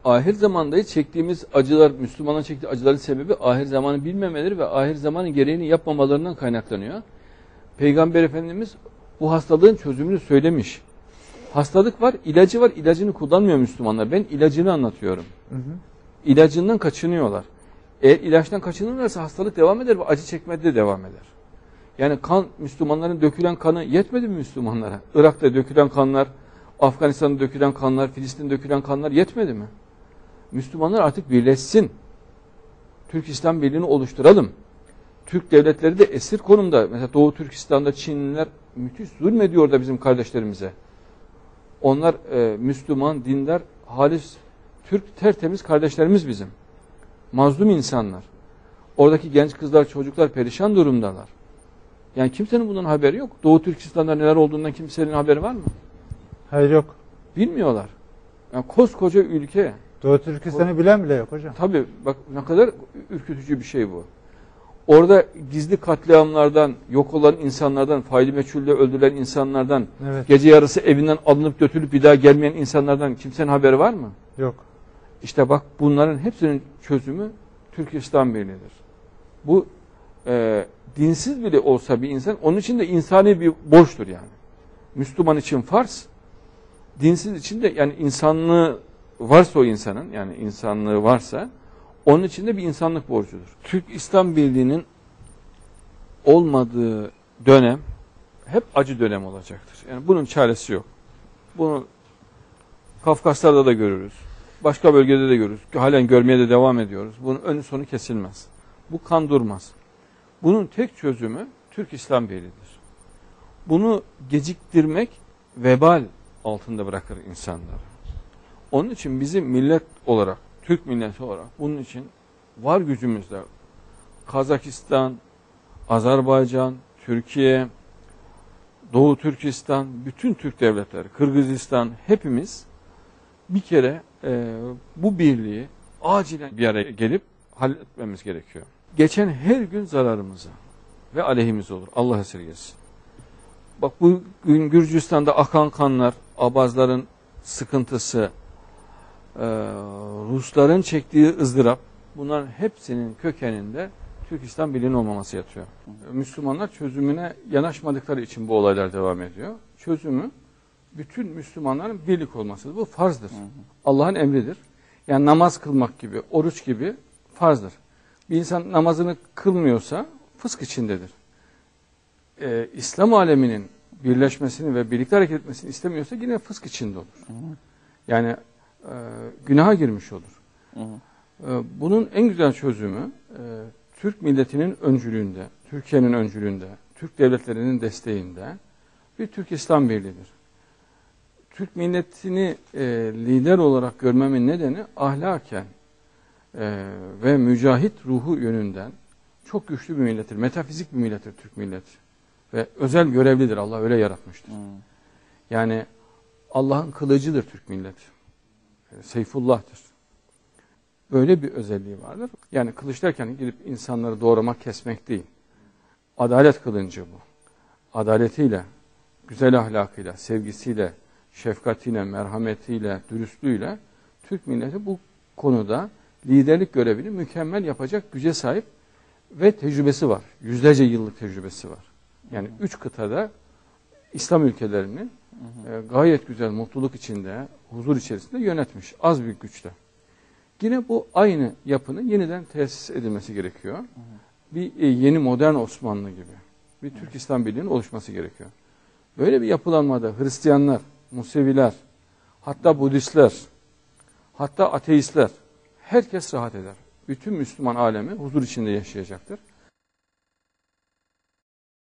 ahir zamanda çektiğimiz acılar, Müslümanların çektiği acıların sebebi ahir zamanı bilmemeleri ve ahir zamanın gereğini yapmamalarından kaynaklanıyor. Peygamber Efendimiz bu hastalığın çözümünü söylemiş. Hastalık var, ilacı var, ilacını kullanmıyor Müslümanlar. Ben ilacını anlatıyorum. İlacından kaçınıyorlar. Eğer ilaçtan kaçınırlarsa hastalık devam eder ve acı çekmede de devam eder. Yani kan, Müslümanların dökülen kanı yetmedi mi Müslümanlara? Irak'ta dökülen kanlar, Afganistan'da dökülen kanlar, Filistin'de dökülen kanlar yetmedi mi? Müslümanlar artık birleşsin. Türk İslam Birliği'ni oluşturalım. Türk devletleri de esir konumda. Mesela Doğu Türkistan'da Çinliler müthiş zulmediyor da bizim kardeşlerimize. Onlar Müslüman, dindar, halis, Türk tertemiz kardeşlerimiz bizim. Mazlum insanlar. Oradaki genç kızlar, çocuklar perişan durumdalar. Yani kimsenin bundan haberi yok. Doğu Türkistan'da neler olduğundan kimsenin haberi var mı? Hayır, yok. Bilmiyorlar. Yani koskoca ülke. Doğu Türkistan'ı bilen bile yok hocam. Tabii bak ne kadar ürkütücü bir şey bu. Orada gizli katliamlardan, yok olan insanlardan, faili meçhulde öldürülen insanlardan, Evet. gece yarısı evinden alınıp götürülüp bir daha gelmeyen insanlardan kimsenin haberi var mı? Yok. İşte bak bunların hepsinin çözümü Türk İslam Birliği'dir. Bu dinsiz bile olsa bir insan, onun için de insani bir borçtur yani. Müslüman için farz, dinsiz için de yani insanlığı varsa o insanın, yani insanlığı varsa onun için de bir insanlık borcudur. Türk İslam Birliği'nin olmadığı dönem hep acı dönem olacaktır. Yani bunun çaresi yok. Bunu Kafkaslar'da da görürüz. Başka bölgede de görürüz. Halen görmeye de devam ediyoruz. Bunun önü sonu kesilmez. Bu kan durmaz. Bunun tek çözümü Türk İslam Birliği'dir. Bunu geciktirmek vebal altında bırakır insanları. Onun için bizim millet olarak, Türk milleti olarak bunun için var gücümüzle Kazakistan, Azerbaycan, Türkiye, Doğu Türkistan, bütün Türk devletleri, Kırgızistan hepimiz bir kere bu birliği acilen bir araya gelip halletmemiz gerekiyor. Geçen her gün zararımıza ve aleyhimize olur. Allah esirgesin. Bak bugün Gürcistan'da akan kanlar, Abazların sıkıntısı, Rusların çektiği ızdırap, bunların hepsinin kökeninde Türk İslam Birliği'nin olmaması yatıyor. Müslümanlar çözümüne yanaşmadıkları için bu olaylar devam ediyor. Çözümü bütün Müslümanların birlik olmasıdır. Bu farzdır. Allah'ın emridir. Yani namaz kılmak gibi, oruç gibi farzdır. Bir insan namazını kılmıyorsa fısk içindedir. İslam aleminin birleşmesini ve birlikte hareket etmesini istemiyorsa yine fısk içinde olur. Yani günaha girmiş olur. Bunun en güzel çözümü Türk milletinin öncülüğünde, Türkiye'nin öncülüğünde, Türk devletlerinin desteğinde bir Türk İslam Birliği'dir. Türk milletini lider olarak görmemin nedeni ahlaken ve mücahit ruhu yönünden çok güçlü bir millettir. Metafizik bir millettir Türk milleti. Ve özel görevlidir. Allah öyle yaratmıştır. Yani Allah'ın kılıcıdır Türk milleti. Seyfullah'tır. Böyle bir özelliği vardır. Yani kılıç derken gidip insanları doğramak, kesmek değil. Adalet kılıncı bu. Adaletiyle, güzel ahlakıyla, sevgisiyle, şefkatiyle, merhametiyle, dürüstlüğüyle Türk milleti bu konuda liderlik görevini mükemmel yapacak güce sahip ve tecrübesi var. Yüzlerce yıllık tecrübesi var. Yani 3 kıtada İslam ülkelerini gayet güzel, mutluluk içinde, huzur içerisinde yönetmiş. Az bir güçle. Yine bu aynı yapının yeniden tesis edilmesi gerekiyor. Bir yeni modern Osmanlı gibi. Bir Türk İslam Birliği'nin oluşması gerekiyor. Böyle bir yapılanmada Hristiyanlar, Museviler, hatta Budistler, hatta ateistler, herkes rahat eder. Bütün Müslüman alemi huzur içinde yaşayacaktır.